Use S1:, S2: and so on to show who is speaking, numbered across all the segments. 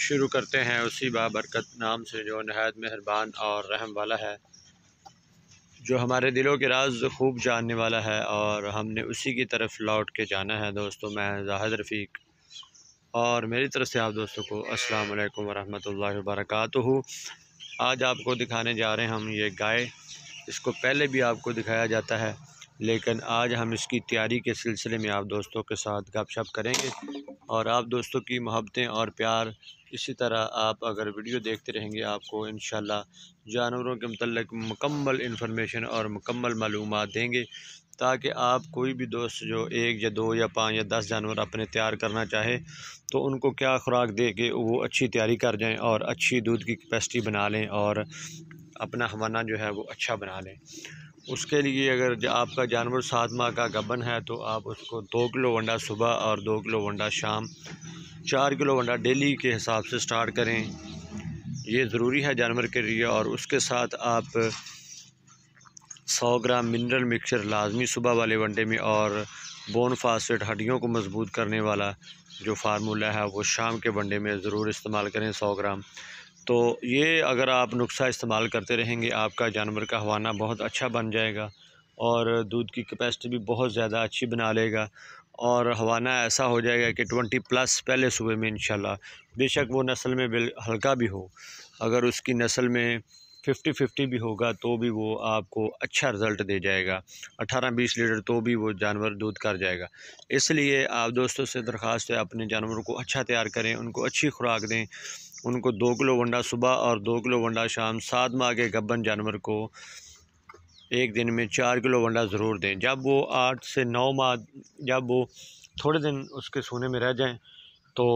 S1: शुरू करते हैं उसी बाबरकत नाम से जो नहायत मेहरबान और रहम वाला है, जो हमारे दिलों के राज खूब जानने वाला है, और हमने उसी की तरफ लौट के जाना है। दोस्तों, मैं जाहिद रफ़ीक और मेरी तरफ से आप दोस्तों को अस्सलाम वालेकुम वरहमतुल्लाहि वबरकातुहू। आज आपको दिखाने जा रहे हैं हम ये गाय। इसको पहले भी आपको दिखाया जाता है, लेकिन आज हम इसकी तैयारी के सिलसिले में आप दोस्तों के साथ गपशप करेंगे। और आप दोस्तों की मोहब्बतें और प्यार इसी तरह आप अगर वीडियो देखते रहेंगे, आपको इंशाल्लाह जानवरों के मतलब मुकम्मल इन्फॉर्मेशन और मुकम्मल मालूमात देंगे, ताकि आप कोई भी दोस्त जो 1 या 2 या 5 या 10 जानवर अपने तैयार करना चाहे तो उनको क्या खुराक दे के वो अच्छी तैयारी कर जाएं और अच्छी दूध की कैपेसिटी बना लें और अपना हवाना जो है वो अच्छा बना लें। उसके लिए अगर आपका जानवर 7 माह का गबन है तो आप उसको 2 किलो वंडा सुबह और 2 किलो वंडा शाम, 4 किलो वंडा डेली के हिसाब से स्टार्ट करें। ये ज़रूरी है जानवर के लिए। और उसके साथ आप 100 ग्राम मिनरल मिक्सचर लाजमी सुबह वाले वनडे में, और बोन फास्फेट हड्डियों को मजबूत करने वाला जो फार्मूला है वो शाम के वनडे में ज़रूर इस्तेमाल करें 100 ग्राम। तो ये अगर आप नुस्खा इस्तेमाल करते रहेंगे, आपका जानवर का हवाना बहुत अच्छा बन जाएगा और दूध की कैपेसिटी भी बहुत ज़्यादा अच्छी बना लेगा, और हवाना ऐसा हो जाएगा कि 20+ पहले सुबह में इंशाल्लाह। बेशक वो नस्ल में हल्का भी हो, अगर उसकी नस्ल में 50-50 भी होगा तो भी वो आपको अच्छा रिज़ल्ट दे जाएगा। 18-20 लीटर तो भी वो जानवर दूध कर जाएगा। इसलिए आप दोस्तों से दरख्वास्त है, अपने जानवरों को अच्छा तैयार करें, उनको अच्छी खुराक दें। उनको 2 किलो वंडा सुबह और 2 किलो वंडा शाम, 7 माह के गब्बन जानवर को एक दिन में 4 किलो वंडा ज़रूर दें। जब वो 8 से 9 माह, जब वो थोड़े दिन उसके सोने में रह जाएं तो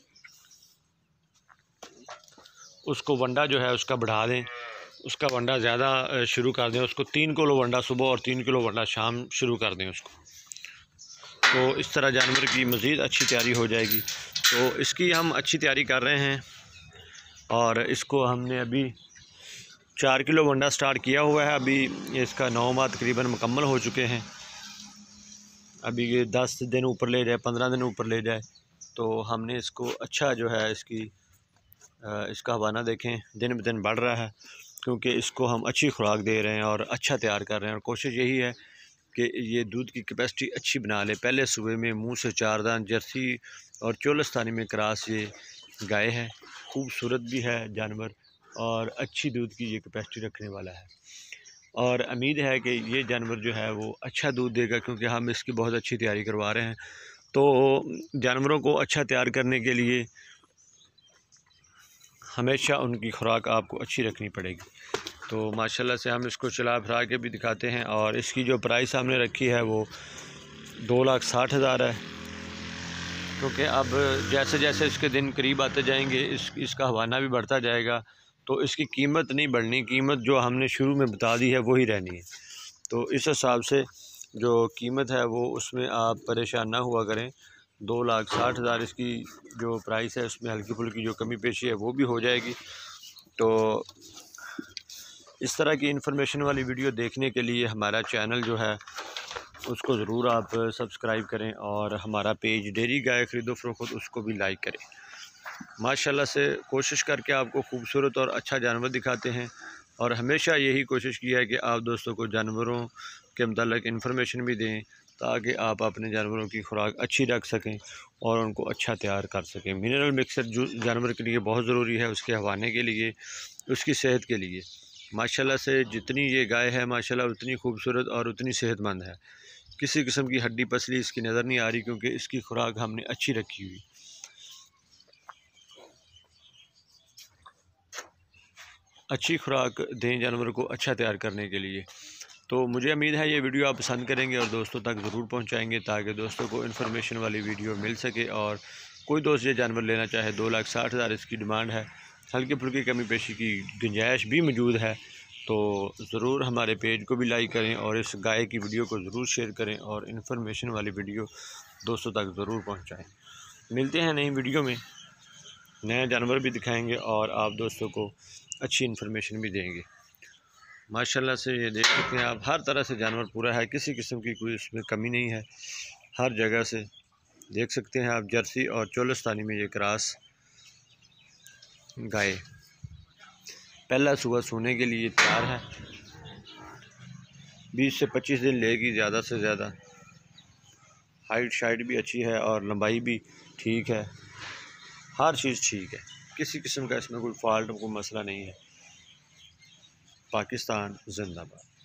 S1: उसको वंडा जो है उसका बढ़ा दें, उसका वंडा ज़्यादा शुरू कर दें। उसको 3 किलो वंडा सुबह और 3 किलो वंडा शाम शुरू कर दें उसको। तो इस तरह जानवर की मज़ीद अच्छी तैयारी हो जाएगी। तो इसकी हम अच्छी तैयारी कर रहे हैं और इसको हमने अभी 4 किलो वंडा स्टार्ट किया हुआ है। अभी इसका 9 माह तकरीबन मुकम्मल हो चुके हैं। अभी ये 10 दिन ऊपर ले जाए, 15 दिन ऊपर ले जाए, तो हमने इसको अच्छा जो है इसका हवाना देखें दिन ब दिन बढ़ रहा है, क्योंकि इसको हम अच्छी खुराक दे रहे हैं और अच्छा तैयार कर रहे हैं। और कोशिश यही है कि ये दूध की कैपेसिटी अच्छी बना ले। पहले सुबह में मुँह से 4 दांत जर्सी और चोलस्तानी में क्रॉस ये गाय है, खूबसूरत भी है जानवर और अच्छी दूध की ये कैपेसिटी रखने वाला है। और उम्मीद है कि ये जानवर जो है वो अच्छा दूध देगा, क्योंकि हम इसकी बहुत अच्छी तैयारी करवा रहे हैं। तो जानवरों को अच्छा तैयार करने के लिए हमेशा उनकी खुराक आपको अच्छी रखनी पड़ेगी। तो माशाल्लाह से हम इसको चला फिरा के भी दिखाते हैं। और इसकी जो प्राइस हमने रखी है वो 2,60,000 है, क्योंकि अब जैसे जैसे इसके दिन करीब आते जाएंगे इसका हवाना भी बढ़ता जाएगा, तो इसकी कीमत नहीं बढ़नी, कीमत जो हमने शुरू में बता दी है वही रहनी है। तो इस हिसाब से जो कीमत है वो उसमें आप परेशान ना हुआ करें। 2,60,000 इसकी जो प्राइस है, उसमें हल्की फुल्की जो कमी पेशी है वो भी हो जाएगी। तो इस तरह की इन्फॉर्मेशन वाली वीडियो देखने के लिए हमारा चैनल जो है उसको ज़रूर आप सब्सक्राइब करें, और हमारा पेज डेयरी गाय ख़रीदो फ़रोख्त उसको भी लाइक करें। माशाल्लाह से कोशिश करके आपको खूबसूरत और अच्छा जानवर दिखाते हैं, और हमेशा यही कोशिश की है कि आप दोस्तों को जानवरों के मतलब इन्फॉर्मेशन भी दें, ताकि आप अपने जानवरों की खुराक अच्छी रख सकें और उनको अच्छा तैयार कर सकें। मिनरल मिक्सर जो जानवर के लिए बहुत ज़रूरी है, उसके हवाने के लिए, उसकी सेहत के लिए। माशाल्लाह से जितनी ये गाय है माशाल्लाह उतनी खूबसूरत और उतनी सेहतमंद है। किसी किस्म की हड्डी पसली इसकी नज़र नहीं आ रही, क्योंकि इसकी खुराक हमने अच्छी रखी हुई। अच्छी खुराक दें जानवर को अच्छा तैयार करने के लिए। तो मुझे उम्मीद है ये वीडियो आप पसंद करेंगे और दोस्तों तक ज़रूर पहुंचाएंगे, ताकि दोस्तों को इन्फॉर्मेशन वाली वीडियो मिल सके। और कोई दोस्त ये जानवर लेना चाहे, 2,60,000 इसकी डिमांड है। हल्की फुल्की कमी पेशी की गुंजाइश भी मौजूद है। तो ज़रूर हमारे पेज को भी लाइक करें और इस गाय की वीडियो को ज़रूर शेयर करें, और इन्फॉर्मेशन वाली वीडियो दोस्तों तक ज़रूर पहुँचाएँ। मिलते हैं नई वीडियो में, नए जानवर भी दिखाएँगे और आप दोस्तों को अच्छी इन्फॉर्मेशन भी देंगे। माशाल्लाह से ये देख सकते हैं आप, हर तरह से जानवर पूरा है, किसी किस्म की कोई इसमें कमी नहीं है। हर जगह से देख सकते हैं आप, जर्सी और चोलस्तानी में ये क्रॉस गाय पहला सुबह सोने के लिए तैयार है। 20 से 25 दिन लेगी ज़्यादा से ज़्यादा। हाइट शाइट भी अच्छी है और लंबाई भी ठीक है, हर चीज़ ठीक है, किसी किस्म का इसमें कोई फॉल्ट कोई मसला नहीं है। पाकिस्तान जिंदाबाद।